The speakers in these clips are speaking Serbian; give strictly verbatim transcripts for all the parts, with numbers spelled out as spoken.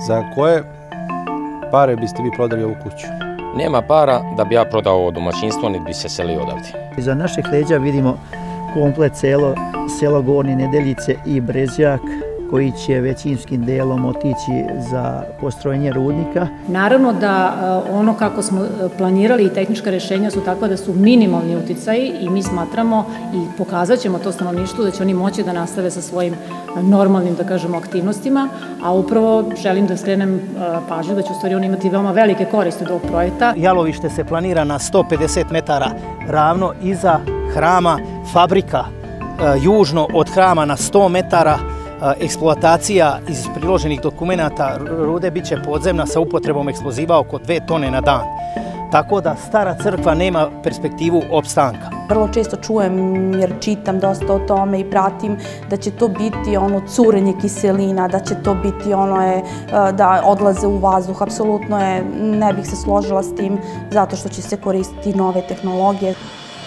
Za koje pare biste vi prodali ovu kuću? Nema para da bi ja prodao ovo domaćinstvo, niti bi se selio odavde. Iza naših leđa vidimo komplet selo, selo Gornje Nedeljice i Brezjak, koji će većinskim delom otići za postrojenje rudnika. Naravno da ono kako smo planirali i tehnička rešenja su takva da su minimalni uticaji i mi smatramo i pokazat ćemo to stanovništvu da će oni moći da nastave sa svojim normalnim, da kažemo, aktivnostima, a upravo želim da skrenem pažnju da će u stvari oni imati veoma velike koriste od ovog projekta. Jalovište se planira na sto pedeset metara ravno iza hrama, fabrika južno od hrama na sto metara. Eksploatacija iz priloženih dokumenata rude biće podzemna sa upotrebom eksploziva oko dve tone na dan. Tako da stara crkva nema perspektivu opstanka. Vrlo često čujem, jer čitam dosta o tome i pratim, da će to biti ono curenje kiselina, da će to biti ono je da odlaze u vazduh. Apsolutno je, ne bih se složila s tim, zato što će se koristiti nove tehnologije.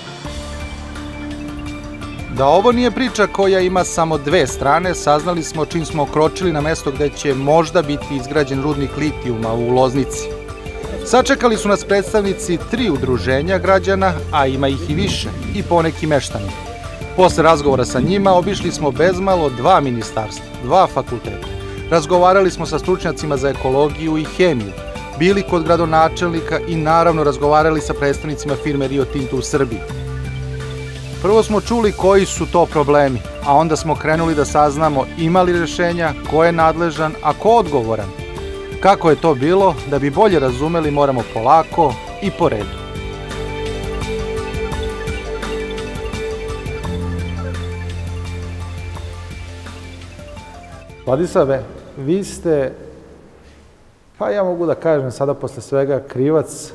Da ovo nije priča koja ima samo dve strane, saznali smo čim smo okročili na mesto gde će možda biti izgrađen rudnik litijuma u Loznici. Sačekali su nas predstavnici tri udruženja građana, a ima ih i više, i poneki meštani. Posle razgovora sa njima obišli smo bezmalo dva ministarstva, dva fakulteta. Razgovarali smo sa stručnjacima za ekologiju i hemiju, bili kod gradonačelnika i naravno razgovarali sa predstavnicima firme Rio Tinto u Srbiji. Prvo smo čuli koji su to problemi, a onda smo krenuli da saznamo ima li rešenja, ko je nadležan, a ko odgovoran. Kako je to bilo, da bi bolje razumeli moramo polako i po redu. Vladisave, vi ste, pa ja mogu da kažem sada posle svega, krivac.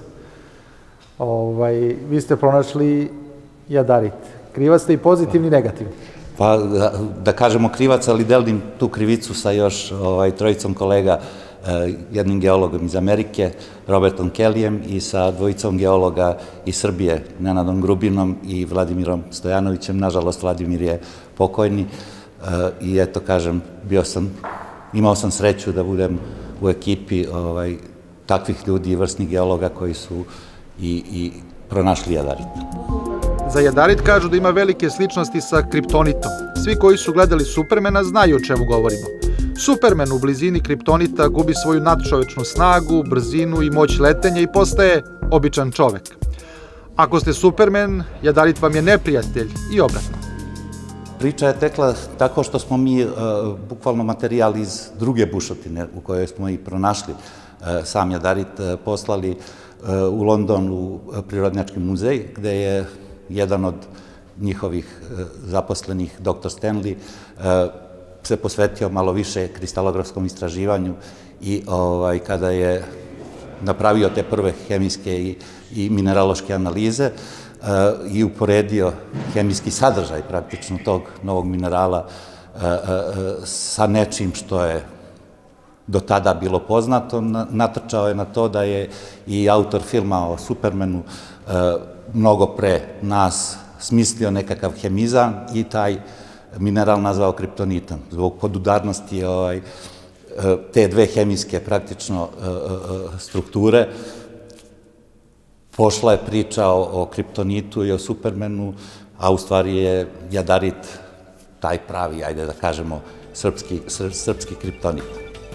Vi ste pronašli jadarit. Krivac ste i pozitivni i negativni. Pa da kažemo krivac, ali delim tu krivicu sa još trojicom kolega, jednim geologom iz Amerike, Robertom Kellyjem, i sa dvojicom geologa iz Srbije, Nenadom Grubinom i Vladimirom Stojanovićem. Nažalost, Vladimir je pokojni i eto, kažem, bio sam, imao sam sreću da budem u ekipi takvih ljudi i vrstnih geologa koji su i pronašli jadarit. Za jadarit kažu da ima velike sličnosti sa kriptonitom. Svi koji su gledali Supermana znaju o čemu govorimo. Superman u blizini kriptonita gubi svoju nadčovečnu snagu, brzinu i moć letenja i postaje običan čovek. Ako ste Superman, jadarit vam je neprijatelj i obratno. Priča je tekla tako što smo mi bukvalno materijal iz druge bušotine u kojoj smo i pronašli sam jadarit poslali u London u Prirodnjački muzej, gde je jedan od njihovih zaposlenih, doktor Stanley, se posvetio malo više kristalografskom istraživanju i kada je napravio te prve hemijske i mineraloške analize i uporedio hemijski sadržaj praktično tog novog minerala sa nečim što je do tada bilo poznato, natrčao je na to da je i autor filma o Supermanu mnogo pre nas smislio nekakav hemizam i taj mineral nazvao kriptonitom. Zbog podudarnosti te dve hemijske praktično strukture pošla je priča o kriptonitu i o Supermanu, a u stvari je jadarit taj pravi, ajde da kažemo, srpski kriptonit.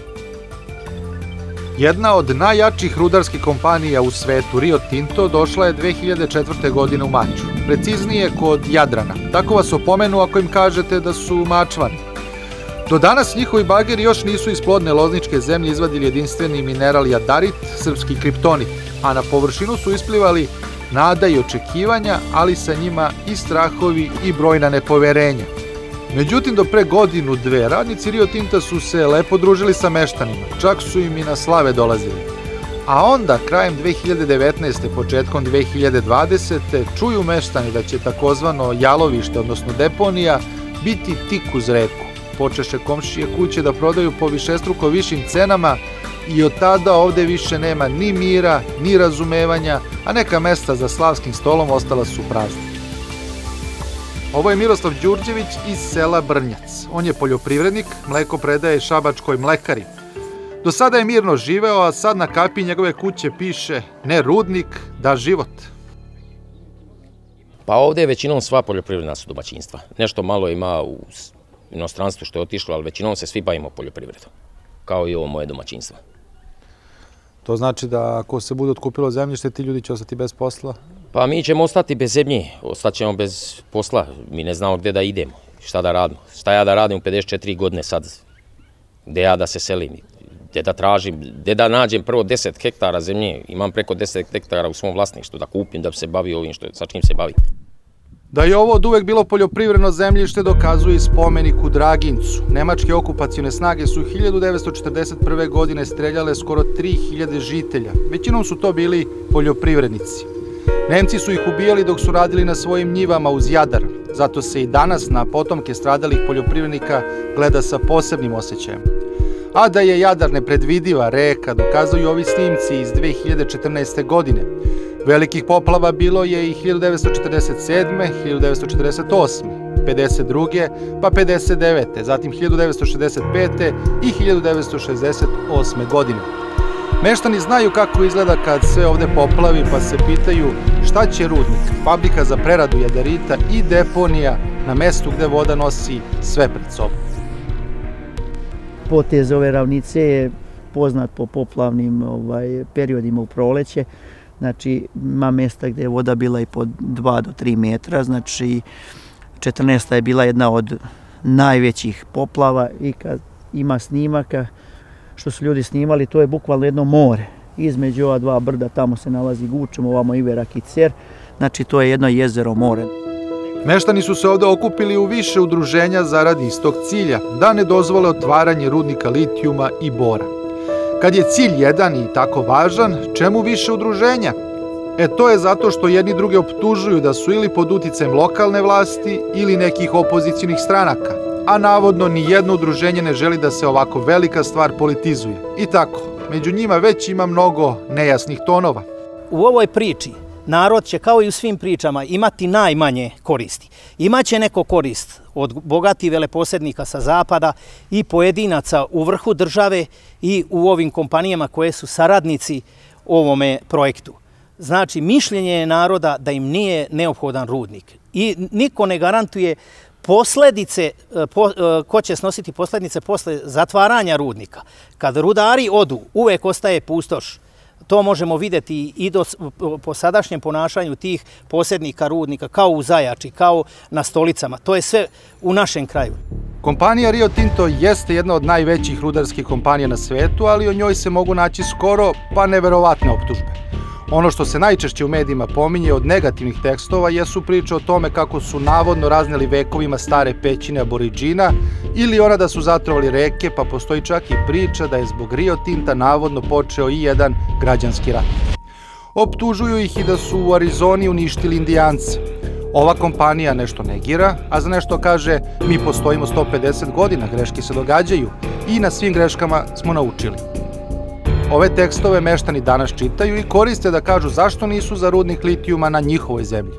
Jedna od najjačih rudarskih kompanija u svetu, Rio Tinto, došla je dve hiljade četvrte. godine u Mačvu. Preciznije kod Jadrana. Tako vas opomenu ako im kažete da su Mačvani. Do danas njihovi bageri još nisu iz plodne lozničke zemlje izvadili jedinstveni mineral jadarit, srpski kriptonit, a na površinu su isplivali nada i očekivanja, ali sa njima i strahovi i brojna nepoverenja. Međutim, do pre godinu, dve, radnici Rio Tinta su se lepo družili sa meštanima, čak su im i na slave dolazili. A onda, krajem dve hiljade devetnaeste. početkom dve hiljade dvadesete. čuju meštani da će takozvano jalovište, odnosno deponija, biti tik uz reku. Počeše komšije kuće da prodaju po višestruko višim cenama i od tada ovde više nema ni mira, ni razumevanja, a neka mesta za slavskim stolom ostala su prazna. Ovo je Miroslav Đurđević iz sela Brnjac. On je poljoprivrednik, mleko predaje Šabačkoj mlekari. Do sada je mirno živeo, a sad na kapiji njegove kuće piše ne rudnik, da život. Pa ovdje je većinom sva poljoprivredna su domaćinstva. Nešto malo ima u inostranstvu što je otišlo, ali većinom se svi bavimo poljoprivredom, kao i ovo moje domaćinstvo. To znači da ako se bude otkupilo zemljište, ti ljudi će ostati bez posla? Pa mi ćemo ostati bez zemlje, ostaćemo bez posla. Mi ne znamo gdje da idemo, šta da radimo. Šta ja da radim u pedeset četiri godine sad, gdje ja da se selim, gdje da tražim, gdje da nađem prvo deset hektara zemlje. Imam preko deset hektara u svom vlasništvu da kupim, da bi se bavio ovim što, sa čim se bavim. Da je ovo od uvek bilo poljoprivredno zemljište dokazuje i spomenik u Dragincu. Nemačke okupacione snage su hiljadu devetsto četrdeset prve. godine streljale skoro tri hiljade žitelja. Većinom su to bili poljoprivrednici. Nemci su ih ubijali dok su radili na svojim njivama uz Jadar. Zato se i danas na potomke stradalih poljoprivrednika gleda sa posebnim osjećajem. A da je Jadar nepredvidiva reka dokazuju ovi snimci iz dve hiljade četrnaeste. godine. Velikih poplava bilo je i hiljadu devetsto četrdeset sedme, hiljadu devetsto četrdeset osme, pedeset druge. pa pedeset devete. zatim hiljadu devetsto šezdeset pete. i hiljadu devetsto šezdeset osme. godine. Meštani znaju kako izgleda kad sve ovde poplavi, pa se pitaju šta će rudnik, fabrika za preradu jadarita i deponija na mestu gde voda nosi sve pred sobom. Potez ove ravnice je poznat po poplavnim ovaj, periodima u proleće. Znači, ima mjesta gdje je voda bila i po dva do tri metra, znači četrnaesta je bila jedna od najvećih poplava i kad ima snimaka što su ljudi snimali, to je bukvalno jedno more. Između ova dva brda tamo se nalazi Gučem, ovamo Iverak i Cer, znači to je jedno jezero more. Meštani su se ovde okupili u više udruženja zarad istog cilja, da ne dozvole otvaranje rudnika litijuma i bora. Kad je cilj jedan i tako važan, čemu više udruženja? E to je zato što jedni druge optužuju da su ili pod uticajem lokalne vlasti ili nekih opozicionih stranaka, a navodno ni jedno udruženje ne želi da se ovako velika stvar politizuje. I tako, među njima već ima mnogo nejasnih tonova. U ovoj priči narod će, kao i u svim pričama, imati najmanje koristi. Imaće neko korist od bogatih veleposjednika sa zapada i pojedinaca u vrhu države i u ovim kompanijama koje su saradnici ovome projektu. Znači, mišljenje je naroda da im nije neophodan rudnik. I niko ne garantuje posljedice, ko će snositi posljedice posle zatvaranja rudnika. Kad rudari odu, uvek ostaje pustoš. To možemo vidjeti i do, po sadašnjem ponašanju tih posjednika rudnika, kao u Zajači, kao na Stolicama. To je sve u našem kraju. Kompanija Rio Tinto jeste jedna od najvećih rudarskih kompanija na svetu, ali o njoj se mogu naći skoro pa neverovatne optužbe. Ono što se najčešće u medijima pominje od negativnih tekstova jesu priče o tome kako su navodno razneli vekovima stare pećine aboriđina ili ona da su zatrovali reke, pa postoji čak i priča da je zbog Rio Tinta navodno počeo i jedan građanski rat. Optužuju ih i da su u Arizoni uništili Indijance. Ova kompanija nešto negira, a za nešto kaže mi postojimo sto pedeset godina, greške se događaju i na svim greškama smo naučili. Ove tekstove meštani danas čitaju i koriste da kažu zašto nisu za rudnik litijuma na njihovoj zemlji.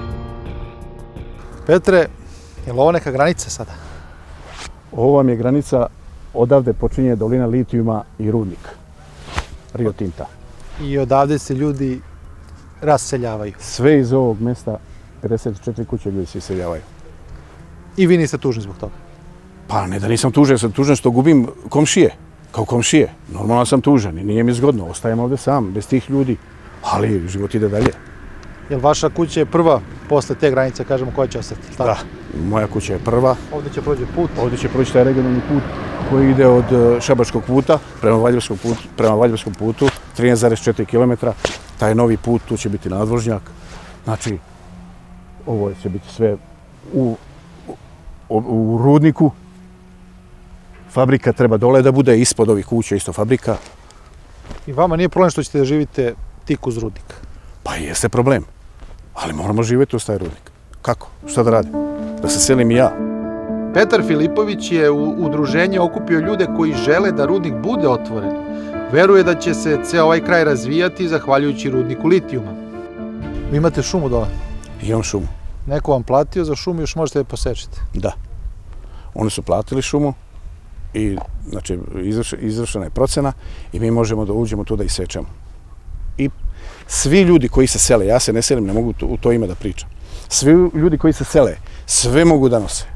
Petre, je li ovo neka granica sada? Ovo vam je granica, odavde počinje dolina litijuma i rudnik, Rio Tinta. I odavde se ljudi raseljavaju. Sve iz ovog mesta, pedeset četiri kuće ljudi se iseljavaju. I vi niste tužni zbog toga? Pa ne da nisam tužen, sam tužen što gubim komšije. Kao komšije. Normalno sam tužan i nije mi zgodno. Ostajem ovde sam, bez tih ljudi. Ali život ide dalje. Jel vaša kuća je prva posle te granice, kažemo, koja će ostati? Da, moja kuća je prva. Ovdje će prođe put? Ovdje će proći taj regionalni put koji ide od Šabačkog puta prema Valjevskom putu, prema Valjevskom putu, trinaest zarez četiri kilometra. Taj novi put, tu će biti nadvožnjak. Znači, ovo će biti sve u, u, u rudniku. Fabrika treba dole da bude, ispod ovih kuća isto fabrika. I vama nije problem što ćete da živite tik uz rudnik? Pa jeste problem, ali moramo živjeti uz taj rudnik. Kako? Šta da radim? Da se selim i ja. Petar Filipović je u udruženje okupio ljude koji žele da rudnik bude otvoren. Veruje da će se ceo ovaj kraj razvijati zahvaljujući rudniku litijuma. Vi imate šumu dole? Imam šumu. Neko vam platio za šumu i još možete da je posečete? Da. Oni su platili šumu i znači, izvršena je procena i mi možemo da uđemo tu da isečemo. I svi ljudi koji se sele, ja se ne selim, ne mogu u to ime da pričam, svi ljudi koji se sele, sve mogu da nose.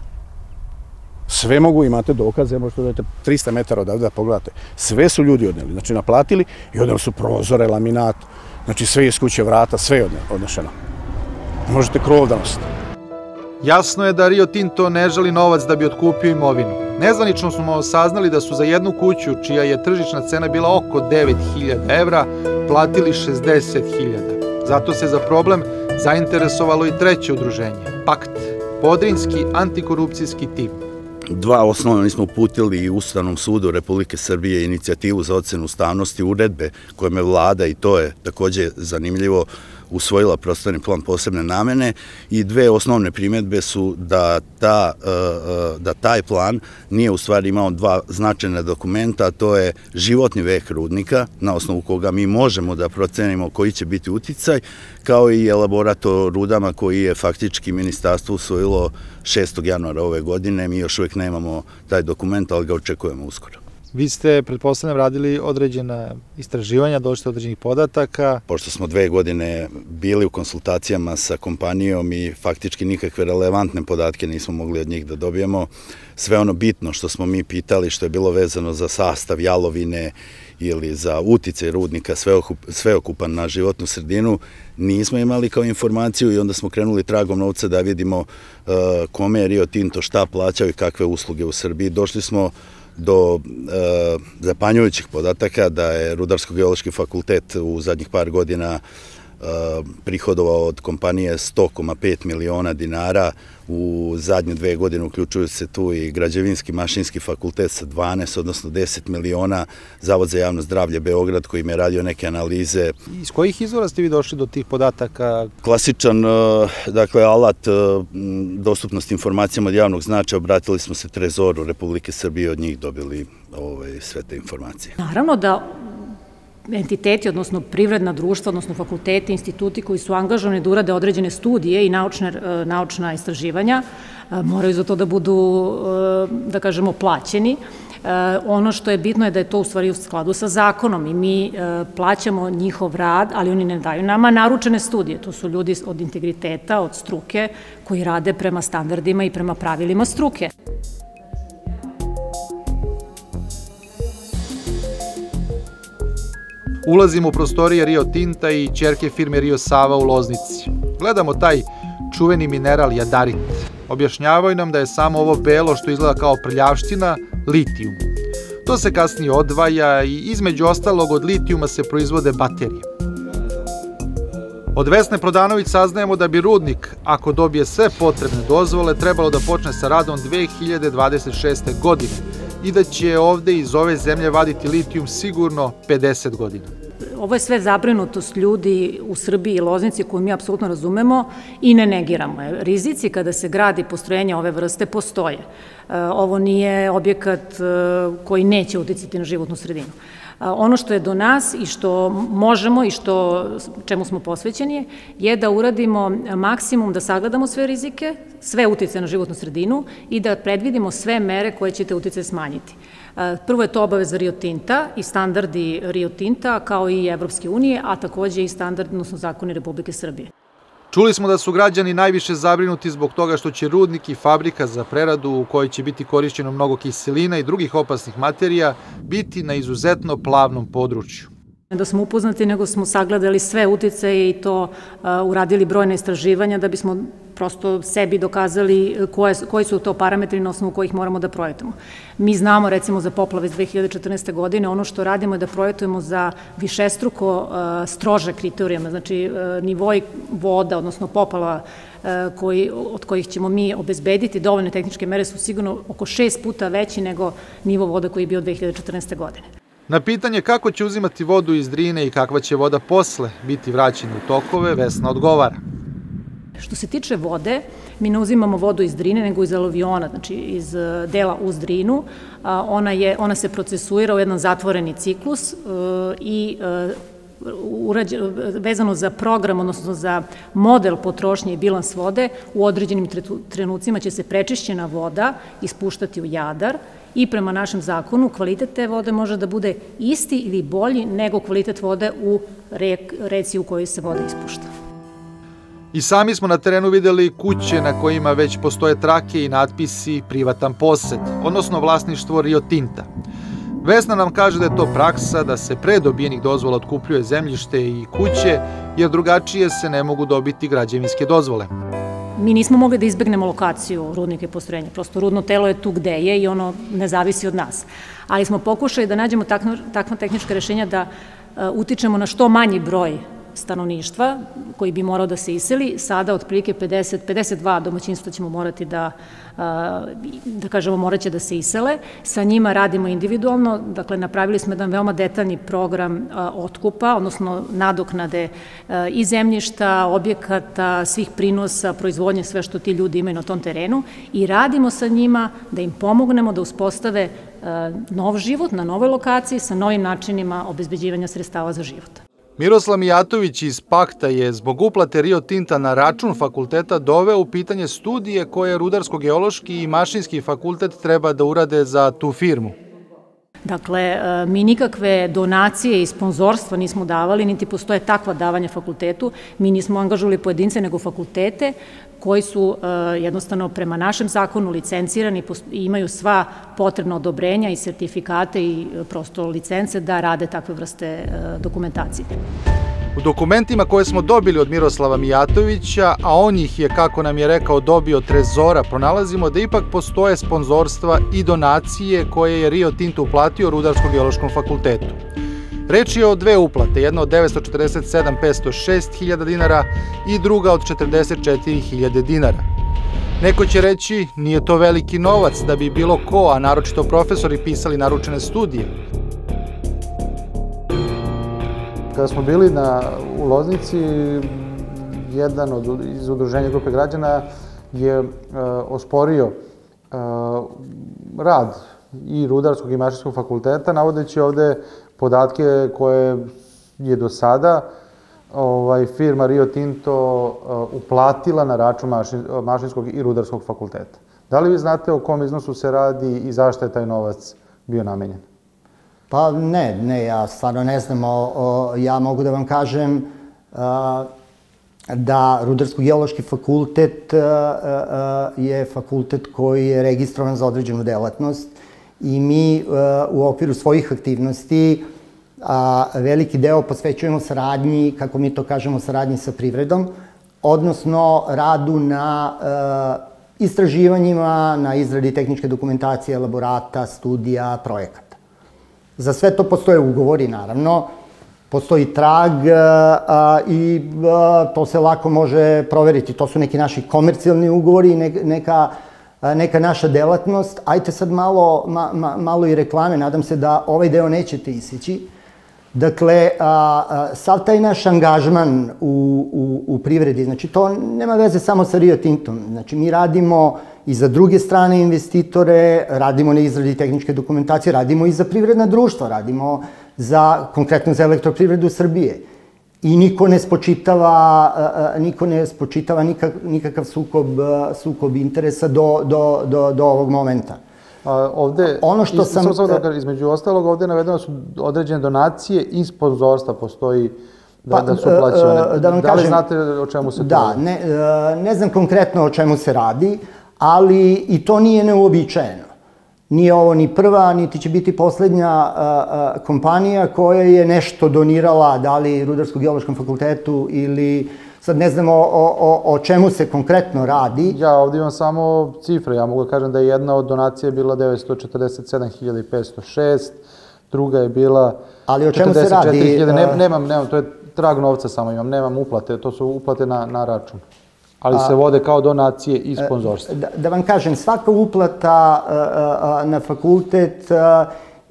Sve mogu, imate dokaze, možete da trista metara odavde da pogledate. Sve su ljudi odneli, znači naplatili i odneli su prozore, laminat, znači sve iz kuće vrata, sve je odnešeno. Možete krov da nosite. Jasno je da Rio Tinto ne želi novac da bi otkupio imovinu. Nezvanično smo saznali da su za jednu kuću, čija je tržišna cena bila oko devet hiljada evra, platili šezdeset hiljada. Zato se za problem zainteresovalo i treće udruženje, Pakt, Podrinjski antikorupcijski tim. Dva osnovna smo uputili i Ustavnom sudu Republike Srbije inicijativu za ocenu ustavnosti uredbe kojom je vlada, i to je takođe zanimljivo, usvojila prostorni plan posebne namene i dve osnovne primjedbe su da, ta, da taj plan nije u stvari imao dva značajna dokumenta, a to je životni vek rudnika, na osnovu koga mi možemo da procenimo koji će biti uticaj, kao i elaborat o rudama koji je faktički ministarstvo usvojilo šestog januara ove godine. Mi još uvijek nemamo taj dokument, ali ga očekujemo uskoro. Vi ste, pretpostavljam, radili određena istraživanja, došli do određenih podataka. Pošto smo dve godine bili u konsultacijama sa kompanijom i faktički nikakve relevantne podatke nismo mogli od njih da dobijemo, sve ono bitno što smo mi pitali, što je bilo vezano za sastav jalovine ili za uticaj rudnika sveokupan na životnu sredinu, nismo imali kao informaciju i onda smo krenuli tragom novca da vidimo kome je Rio Tinto šta plaćao i kakve usluge u Srbiji. Došli smo do zapanjujućih podataka da je Rudarsko-geološki fakultet u zadnjih par godina prihodovao od kompanije sto zarez pet miliona dinara, u zadnje dve godine uključuju se tu i Građevinski mašinski fakultet sa dvanaest, odnosno deset miliona, Zavod za javno zdravlje Beograd koji im je radio neke analize. Iz kojih izvora ste vi došli do tih podataka? Klasičan, dakle, alat dostupnosti informacijama od javnog značaja, obratili smo se Trezoru Republike Srbije, od njih dobili sve te informacije. Naravno da entiteti, odnosno privredna društva, odnosno fakulteti, instituti koji su angažovani da urade određene studije i naučna istraživanja, moraju za to da budu, da kažemo, plaćeni. Ono što je bitno je da je to u stvari u skladu sa zakonom i mi plaćamo njihov rad, ali oni ne daju nama naručene studije. To su ljudi od integriteta, od struke, koji rade prema standardima i prema pravilima struke. Ulazimo u prostorije Rio Tinta i ćerke firme Rio Sava u Loznici. Gledamo taj čuveni mineral jadarit. Objašnjavaju nam da je samo ovo belo što izgleda kao prljavština litijum. To se kasnije odvaja i između ostalog od litijuma se proizvode baterije. Od Vesne Prodanović saznajemo da bi rudnik, ako dobije sve potrebne dozvole, trebalo da počne sa radom dve hiljade dvadeset šeste. godine i da će ovde iz ove zemlje vaditi litijum sigurno pedeset godina. Ovo je sve zabrinutost ljudi u Srbiji i Loznici koju mi apsolutno razumemo i ne negiramo. Rizici kada se gradi postrojenja ove vrste postoje. Ovo nije objekat koji neće uticati na životnu sredinu. Ono što je do nas i što možemo i što, čemu smo posvećeni je da uradimo maksimum da sagledamo sve rizike, sve uticaje na životnu sredinu i da predvidimo sve mere koje će te uticaje smanjiti. Prvo je to obaveza Rio Tinta i standardi Rio Tinta kao i Evropske unije, a takođe i standard, odnosno zakoni Republike Srbije. Čuli smo da su građani najviše zabrinuti zbog toga što će rudnik i fabrika za preradu u kojoj će biti korišćeno mnogo kiselina i drugih opasnih materija biti na izuzetno plavnom području. Da smo upoznati, nego smo sagledali sve uticaje i to uradili brojne istraživanja da bismo prosto sebi dokazali koji su to parametri na osnovu kojih moramo da projektujemo. Mi znamo, recimo, za poplave iz dve hiljade četrnaeste. godine, ono što radimo je da projektujemo za višestruko strože kriterijume, znači nivoi voda, odnosno poplava od kojih ćemo mi obezbediti dovoljne tehničke mere su sigurno oko šest puta veći nego nivo voda koji je bio dve hiljade četrnaeste. godine. Na pitanje kako će uzimati vodu iz Drine i kakva će voda posle biti vraćena u tokove, Vesna odgovara. Što se tiče vode, mi ne uzimamo vodu iz Drine, nego iz aluviona, znači iz dela uz Drinu. Ona se procesuira u jedan zatvoreni ciklus i vezano za program, odnosno za model potrošnje i bilans vode, u određenim trenucima će se prečišćena voda ispuštati u Jadar i prema našem zakonu kvalitet te vode može da bude isti ili bolji nego kvalitet vode u reci u kojoj se voda ispušta. I sami smo na terenu videli kuće na kojima već postoje trake i natpisi privatan posed, odnosno vlasništvo Rio Tinta. Vesna nam kaže da je to praksa da se pre dobijenih dozvola otkupljuje zemljište i kuće, jer drugačije se ne mogu dobiti građevinske dozvole. Mi nismo mogli da izbegnemo lokaciju rudnika i postrojenja, prosto rudno telo je tu gde je i ono ne zavisi od nas. Ali smo pokušali da nađemo takva tehnička rešenja da utičemo na što manji broj stanovništva koji bi morao da se iseli. Sada otprilike pedeset, pedeset dva domaćinstva ćemo morati da, da kažemo, morat će da se isele. Sa njima radimo individualno, dakle napravili smo jedan veoma detaljni program otkupa, odnosno nadoknade i zemljišta, objekata, svih prinosa, proizvodnje, sve što ti ljudi imaju na tom terenu i radimo sa njima da im pomognemo da uspostave nov život na novoj lokaciji sa novim načinima obezbeđivanja sredstava za život. Miroslav Mijatović iz Pakta je zbog uplate Rio Tinta na račun fakulteta doveo u pitanje studije koje Rudarsko-geološki i Mašinski fakultet treba da urade za tu firmu. Dakle, mi nikakve donacije i sponzorstva nismo davali, niti postoje takva davanja fakultetu. Mi nismo angažovali pojedince, nego fakultete koji su jednostavno prema našem zakonu licencirani i imaju sva potrebna odobrenja i sertifikate i prosto licence da rade takve vrste dokumentacije. U dokumentima koje smo dobili od Miroslava Mijatovića, a on ih je, kako nam je rekao, dobio od Trezora, pronalazimo da ipak postoje sponzorstva i donacije koje je Rio Tinto uplatio Rudarsko-geološkom fakultetu. Reč je o dve uplate, jedna od devetsto četrdeset sedam hiljada petsto šest dinara i druga od četrdeset četiri hiljade dinara. Neko će reći, nije to veliki novac da bi bilo ko, a naročito profesori, pisali naručene studije. Kada smo bili na, u Loznici, jedan od, iz udruženja grupe građana je uh, osporio uh, rad i Rudarskog i Mašinskog fakulteta, navodeći ovde podatke koje je do sada ovaj, firma Rio Tinto uh, uplatila na račun Mašin, Mašinskog i Rudarskog fakulteta. Da li vi znate o kom iznosu se radi i zašto je taj novac bio namenjen? Pa ne, ne, ja stvarno ne znam, o, o, ja mogu da vam kažem a, da Rudarsko-geološki fakultet a, a, je fakultet koji je registrovan za određenu delatnost i mi a, u okviru svojih aktivnosti a, veliki deo posvećujemo saradnji, kako mi to kažemo, saradnji sa privredom, odnosno radu na a, istraživanjima, na izradi tehničke dokumentacije, elaborata, studija, projekata. Za sve to postoje ugovori, naravno, postoji trag a, i a, to se lako može proveriti. To su neki naši komercijalni ugovori, ne, neka, a, neka naša delatnost. Ajte sad malo, ma, ma, malo i reklame, nadam se da ovaj deo nećete iseći. Dakle, a, a, sav taj naš angažman u, u, u privredi, znači to nema veze samo sa Rio Tintom. Znači mi radimo i za druge strane investitore, radimo na izradi tehničke dokumentacije, radimo i za privredna društva, radimo za, konkretno za Elektroprivredu Srbije. I niko ne spočitava, niko ne spočitava nikak, nikakav sukob, sukob interesa do, do, do, do ovog momenta. A, ovde, ono što iz, sam... Da, između ostalog, ovde navedeno su određene donacije i sponzorstva postoji da, pa, da su uplaćivane. Da, da li znate o čemu se to da, radi? Ne, ne znam konkretno o čemu se radi, ali i to nije neuobičajeno. Nije ovo ni prva, niti će biti poslednja a, a, kompanija koja je nešto donirala, da li Rudarsko-geološkom fakultetu ili sad ne znamo o, o, o čemu se konkretno radi. Ja ovdje imam samo cifre, ja mogu da kažem da je jedna od donacija bila devetsto četrdeset sedam hiljada petsto šest, druga je bila ali o čemu se radi? Ne, nemam, nemam, to je trag novca samo imam, nemam uplate, to su uplate na, na račun. Ali se vode kao donacije i sponzorstva. Da, da vam kažem, svaka uplata a, a, na fakultet a,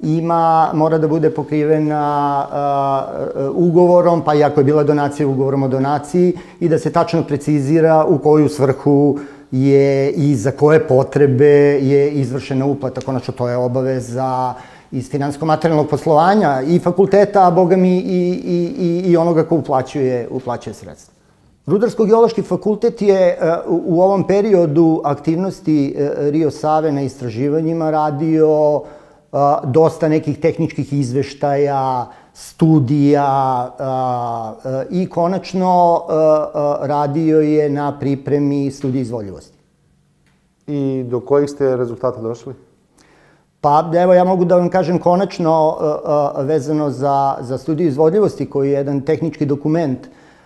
ima, mora da bude pokrivena a, a, ugovorom, pa i ako je bila donacija, ugovorom o donaciji, i da se tačno precizira u koju svrhu je i za koje potrebe je izvršena uplata. Konačno, to je obaveza iz finansko-materijalnog poslovanja i fakulteta, a boga mi i, i, i, i onoga ko uplaćuje, uplaćuje sredstva. Rudarsko-geološki fakultet je u ovom periodu aktivnosti Rio Save na istraživanjima radio dosta nekih tehničkih izveštaja, studija i konačno radio je na pripremi studije izvodljivosti. I do kojih ste rezultata došli? Pa evo ja mogu da vam kažem konačno vezano za studiju izvodljivosti koji je jedan tehnički dokument.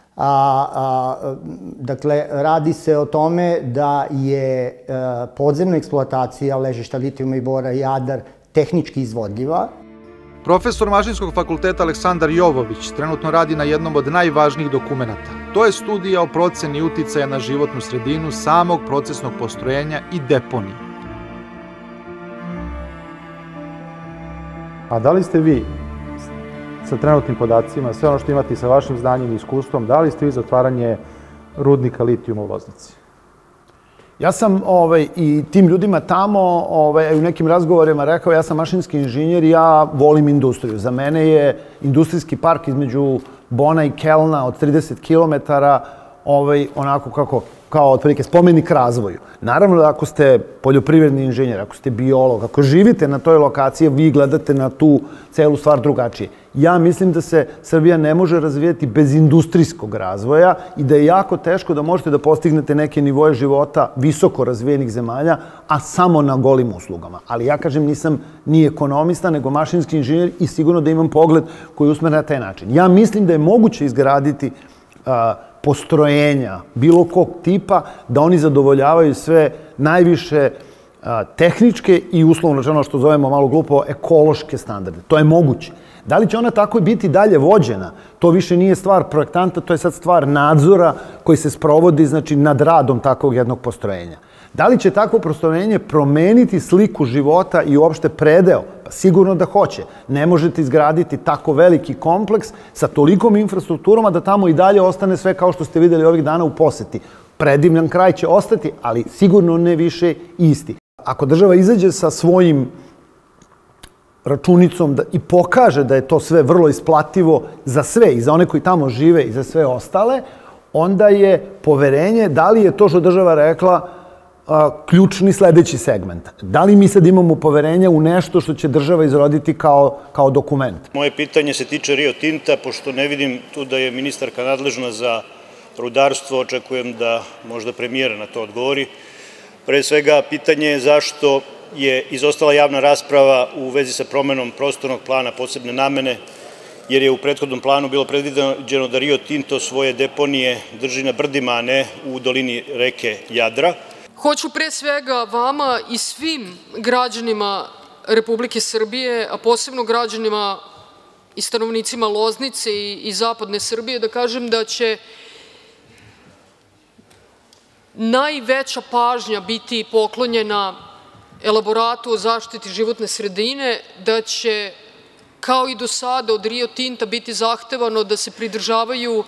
Dakle, radi se o tome da je podzemna eksploatacija ležišta litijuma i bora Jadar tehnički izvodljiva. Profesor Mašinskog fakulteta Aleksandar Jovović trenutno radi na jednom od najvažnijih dokumenata. To je studija o proceni uticaja na životnu sredinu samog procesnog postrojenja i deponije. A da li ste vi sa trenutnim podacima, sve ono što imate sa vašim znanjem i iskustvom, da li ste vi za otvaranje rudnika litijuma u Loznici? Ja sam i tim ljudima tamo u nekim razgovorima rekao, ja sam mašinski inženjer i ja volim industriju. Za mene je industrijski park između Bona i Kelna od trideset kilometara onako kako, kao otprilike spomenik razvoju. Naravno da ako ste poljoprivredni inženjer, ako ste biolog, ako živite na toj lokaciji, vi gledate na tu celu stvar drugačije. Ja mislim da se Srbija ne može razvijati bez industrijskog razvoja i da je jako teško da možete da postignete neke nivoje života visoko razvijenih zemalja, a samo na golim uslugama. Ali ja kažem, nisam ni ekonomista, nego mašinski inženjer i sigurno da imam pogled koji je usmeren na taj način. Ja mislim da je moguće izgraditi postrojenja bilo kog tipa, da oni zadovoljavaju sve najviše tehničke i uslovno rečeno što zovemo malo glupo ekološke standarde. To je moguće. Da li će ona tako biti dalje vođena? To više nije stvar projektanta, to je sad stvar nadzora koji se sprovodi nad radom takvog jednog postrojenja. Da li će takvo postrojenje promeniti sliku života i uopšte predeo? Pa sigurno da hoće. Ne možete izgraditi tako veliki kompleks sa tolikom infrastrukturom, a da tamo i dalje ostane sve kao što ste videli ovih dana u poseti. Predivljan kraj će ostati, ali sigurno ne više isti. Ako država izađe sa svojim računicom i pokaže da je to sve vrlo isplativo za sve, i za one koji tamo žive i za sve ostale, onda je poverenje, da li je to što država rekla ključni sledeći segment. Da li mi sad imamo poverenja u nešto što će država izroditi kao dokument? Moje pitanje se tiče Rio Tinta, pošto ne vidim tu da je ministarka nadležna za rudarstvo, očekujem da možda premijera na to odgovori. Pre svega, pitanje je zašto je izostala javna rasprava u vezi sa promenom prostornog plana posebne namene, jer je u prethodnom planu bilo predviđeno da Rio Tinto svoje deponije drži na brdima, a ne u dolini reke Jadra. Hoću pre svega vama i svim građanima Republike Srbije, a posebno građanima i stanovnicima Loznice i zapadne Srbije, da kažem da će najveća pažnja biti poklonjena elaboratu o zaštiti životne sredine, da će, kao i do sada, od Rio Tinta biti zahtevano da se pridržavaju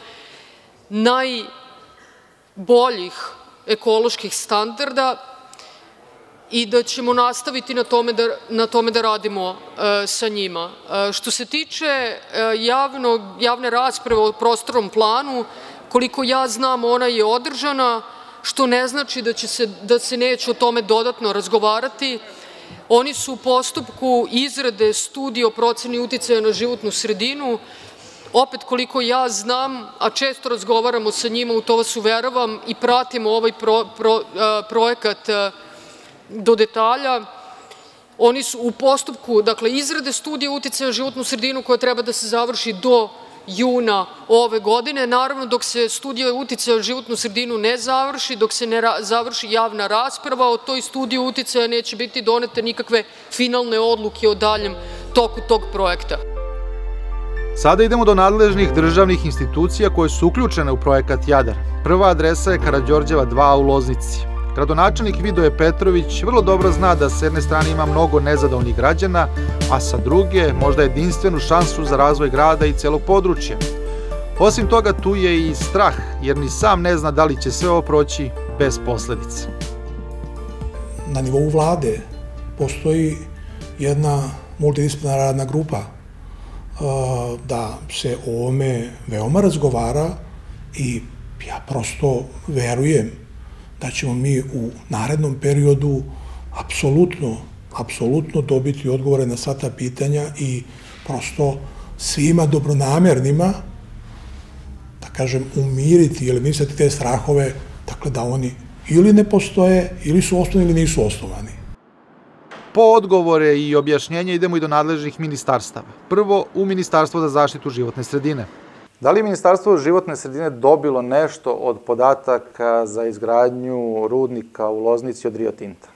najboljih ekoloških standarda i da ćemo nastaviti na tome da radimo sa njima. Što se tiče javne rasprave o prostornom planu, koliko ja znam, ona je održana, što ne znači da se neće o tome dodatno razgovarati. Oni su u postupku izrade studije o proceni uticaja na životnu sredinu. Opet, koliko ja znam, a često razgovaramo sa njima, u to vas uveravam, i pratimo ovaj projekat do detalja, oni su u postupku izrade studije uticaja na životnu sredinu koja treba da se završi do juna ove godine. Naravno, dok se studija uticaja na životnu sredinu ne završi, dok se ne završi javna rasprava o toj studiji uticaja, neće biti donete nikakve finalne odluke o daljem toku tog projekta. Sada idemo do nadležnih državnih institucija koje su uključene u projekat Jadar. Prva adresa je Karađorđeva dva u Loznici. Gradonačelnik Vidoje Petrović vrlo dobro zna da s jedne strane ima mnogo nezadovoljnih građana, a sa druge možda jedinstvenu šansu za razvoj grada i celog područja. Osim toga, tu je i strah, jer ni sam ne zna da li će sve ovo proći bez posledica. Na nivou vlade postoji jedna multidisciplinarna radna grupa da se o ovome veoma razgovara i ja prosto verujem da ćemo mi u narednom periodu apsolutno, apsolutno dobiti odgovore na sva ta pitanja i prosto svima dobronamernima, da kažem, umiriti ili misliti te strahove, dakle da oni ili ne postoje, ili su osnovani ili nisu osnovani. Po odgovore i objašnjenje idemo i do nadležnih ministarstava. Prvo, u Ministarstvo za zaštitu životne sredine. Da li je Ministarstvo životne sredine dobilo nešto od podataka za izgradnju rudnika u Loznici od Rio Tinta?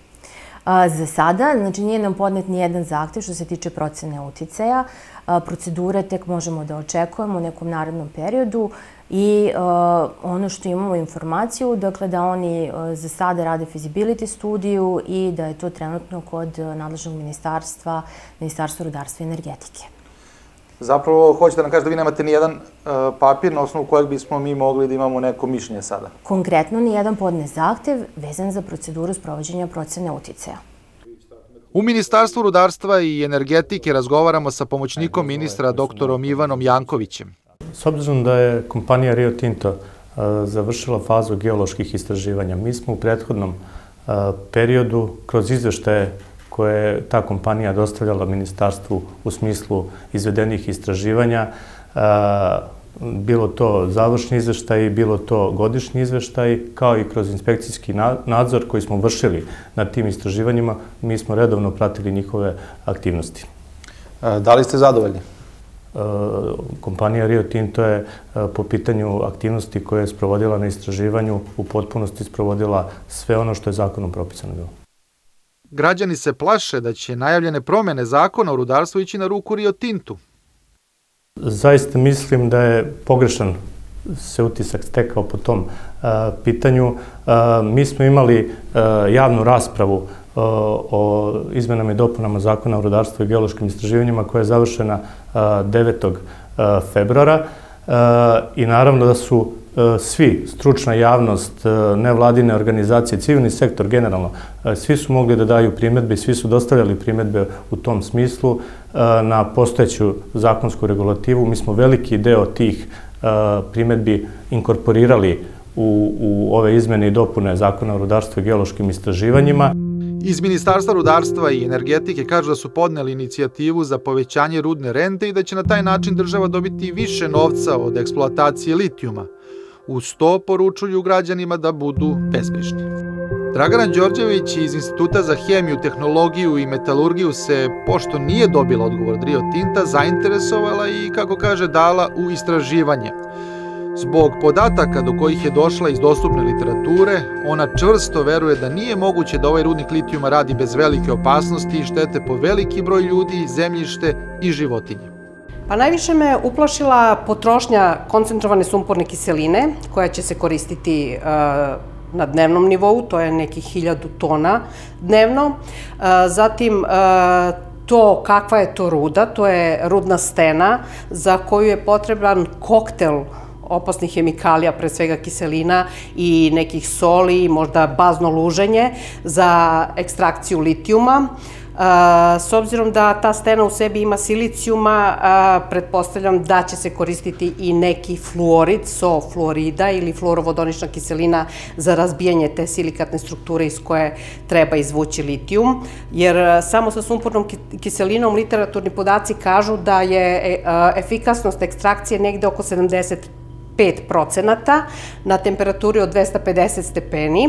Za sada, znači nije nam podnet ni jedan zahtev što se tiče procene uticaja. Procedure tek možemo da očekujemo u nekom narednom periodu i ono što imamo informaciju, dakle da oni za sada rade feasibility studiju i da je to trenutno kod nadležnog ministarstva, Ministarstva rudarstva i energetike. Zapravo, hoćete da nam kažete da vi nemate ni jedan papir na osnovu kojeg bismo mi mogli da imamo neko mišljenje sada? Konkretno, ni jedan podnet zahtev vezan za proceduru sprovođenja procene uticaja. U Ministarstvu rudarstva i energetike razgovaramo sa pomoćnikom ministra doktorom Ivanom Jankovićem. S obzirom da je kompanija Rio Tinto završila fazu geoloških istraživanja, mi smo u prethodnom periodu kroz izveštaje koje je ta kompanija dostavljala ministarstvu u smislu izvedenih istraživanja, bilo to završni izveštaj, bilo to godišnji izveštaj, kao i kroz inspekcijski nadzor koji smo vršili nad tim istraživanjima, mi smo redovno pratili njihove aktivnosti. Da li ste zadovoljni? Kompanija Rio Tinto je po pitanju aktivnosti koje je sprovodila na istraživanju u potpunosti sprovodila sve ono što je zakonom propisano bilo. Građani se plaše da će najavljene promene zakona o rudarstvu ići na ruku Rio Tintu. Zaista mislim da je pogrešan se utisak stekao po tom pitanju. Mi smo imali javnu raspravu o izmenama i dopunama zakona o rudarstvu i geološkim istraživanjima koja je završena devetog februara i naravno da su svi, stručna javnost, nevladine organizacije, civilni sektor generalno, svi su mogli da daju primedbe i svi su dostavljali primedbe u tom smislu na postojeću zakonsku regulativu. Mi smo veliki deo tih primedbi inkorporirali u, u ove izmene i dopune zakona o rudarstvu i geološkim istraživanjima. Iz Ministarstva rudarstva i energetike kažu da su podneli inicijativu za povećanje rudne rente i da će na taj način država dobiti više novca od eksploatacije litijuma. Uz to poručuju građanima da budu bezbrižni. Dragana Đorđević iz Instituta za hemiju, tehnologiju i metalurgiju se, pošto nije dobila odgovor od Rio Tinta, zainteresovala i, kako kaže, dala u istraživanje. Zbog podataka do kojih je došla iz dostupne literature, ona čvrsto veruje da nije moguće da ovaj rudnik litijuma radi bez velike opasnosti i štete po veliki broj ljudi, zemljište i životinje. Pa najviše me uplašila potrošnja koncentrovane sumporne kiseline koja će se koristiti na dnevnom nivou, to je nekih hiljadu tona dnevno. Zatim to kakva je to ruda, to je rudna stena za koju je potreban koktel opasnih hemikalija, pre svega kiselina i nekih soli, možda bazno luženje za ekstrakciju litijuma. S obzirom da ta stena u sebi ima silicijuma, pretpostavljam da će se koristiti i neki fluorid, sofluorida ili fluorovodonična kiselina za razbijanje te silikatne strukture iz koje treba izvući litijum, jer samo sa sumpornom kiselinom literaturni podaci kažu da je efikasnost ekstrakcije negde oko sedamdeset pet procenata na temperaturi od dvesta pedeset stepeni,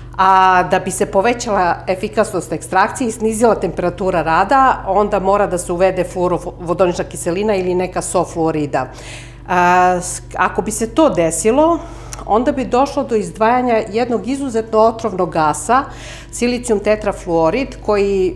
a da bi se povećala efikasnost ekstrakcije i snizila temperatura rada, onda mora da se uvede fluorovodonična kiselina ili neka sofluorida. Ako bi se to desilo, onda bi došlo do izdvajanja jednog izuzetno otrovnog gasa, silicijum tetrafluorid, koji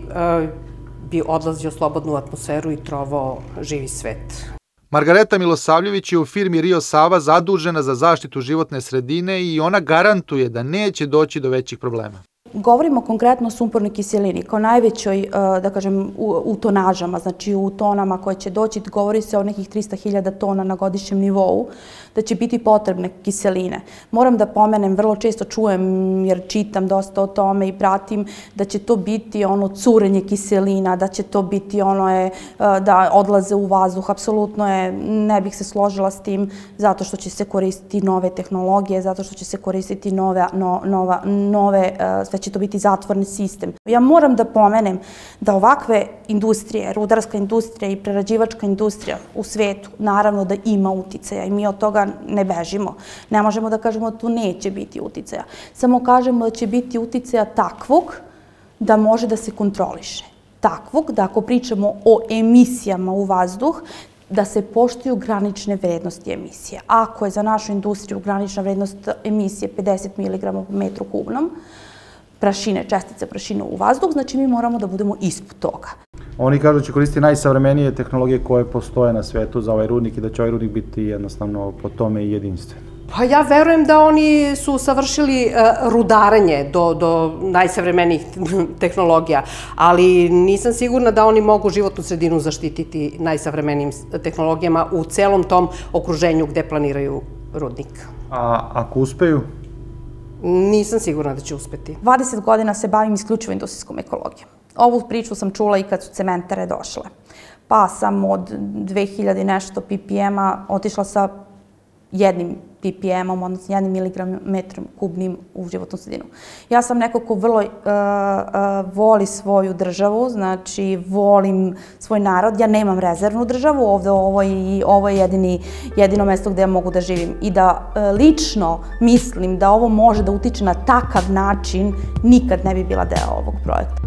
bi odlazio slobodno u atmosferu i trovao živi svet. Margareta Milosavljević je u firmi Rio Sava zadužena za zaštitu životne sredine i ona garantuje da neće doći do većih problema. Govorimo konkretno o sumpornoj kiselini, kao najvećoj, da kažem, u tonažama, znači u tonama koje će doći, govori se o nekih trista hiljada tona na godišnjem nivou, da će biti potrebne kiseline. Moram da pomenem, vrlo često čujem, jer čitam dosta o tome i pratim, da će to biti ono curenje kiselina, da će to biti ono je, da odlaze u vazduh. Apsolutno je, ne bih se složila s tim, zato što će se koristiti nove tehnologije, zato što će se koristiti nove, nova, nove, sve će to biti zatvorni sistem. Ja moram da pomenem da ovakve industrije, rudarska industrija i prerađivačka industrija u svetu, naravno da ima uticaja i mi od toga ne bežimo. Ne možemo da kažemo da tu neće biti uticaja. Samo kažemo da će biti uticaja takvog da može da se kontroliše. Takvog da ako pričamo o emisijama u vazduh, da se poštuju granične vrednosti emisije. Ako je za našu industriju granična vrednost emisije pedeset miligrama po metru kubnom, prašine, čestice prašine u vazduh, znači mi moramo da budemo ispod toga. Oni kažu da će koristiti najsavremenije tehnologije koje postoje na svetu za ovaj rudnik i da će ovaj rudnik biti jednostavno po tome i jedinstven. Pa ja verujem da oni su savršili rudarenje do najsavremenijih tehnologija, ali nisam sigurna da oni mogu životnu sredinu zaštititi najsavremenijim tehnologijama u celom tom okruženju gde planiraju rudnik. A ako uspeju? Nisam sigurna da će uspeti. dvadeset godina se bavim isključivo industrijskom ekologijom. Ovu priču sam čula i kad su cementare došle. Pa sam od dve hiljade nešto ppm-a otišla sa jednim ppm-om, odnosno jednim milimetrom kubnim u životnu sredinu. Ja sam neko ko vrlo voli svoju državu, znači volim svoj narod. Ja nemam rezervnu državu ovde, ovo je jedino mesto gde ja mogu da živim. I da lično mislim da ovo može da utiče na takav način, nikad ne bi bila deo ovog projekta.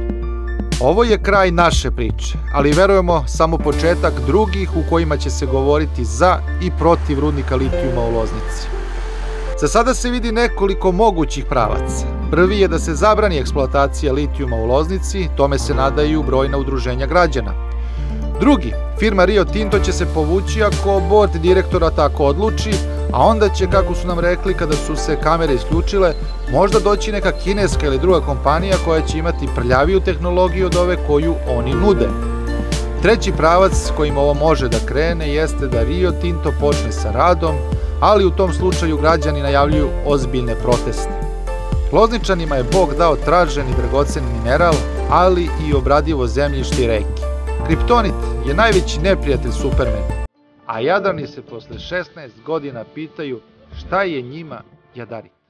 Ovo je kraj naše priče, ali verujemo samo početak drugih u kojima će se govoriti za i protiv rudnika litijuma u Loznici. Za sada se vidi nekoliko mogućih pravaca. Prvi je da se zabrani eksploatacija litijuma u Loznici, tome se nadaju brojna udruženja građana. Drugi, firma Rio Tinto će se povući ako bord direktora tako odluči, a onda će, kako su nam rekli kada su se kamere isključile, možda doći neka kineska ili druga kompanija koja će imati prljaviju tehnologiju od ove koju oni nude. Treći pravac kojim ovo može da krene jeste da Rio Tinto počne sa radom, ali u tom slučaju građani najavljuju ozbiljne proteste. Lozničanima je Bog dao tražen i dragocen mineral, ali i obradivo zemljište i reke. Kriptonit je najveći neprijatelj Supermena, a Jadrani se posle šesnaest godina pitaju šta je njima jadarit.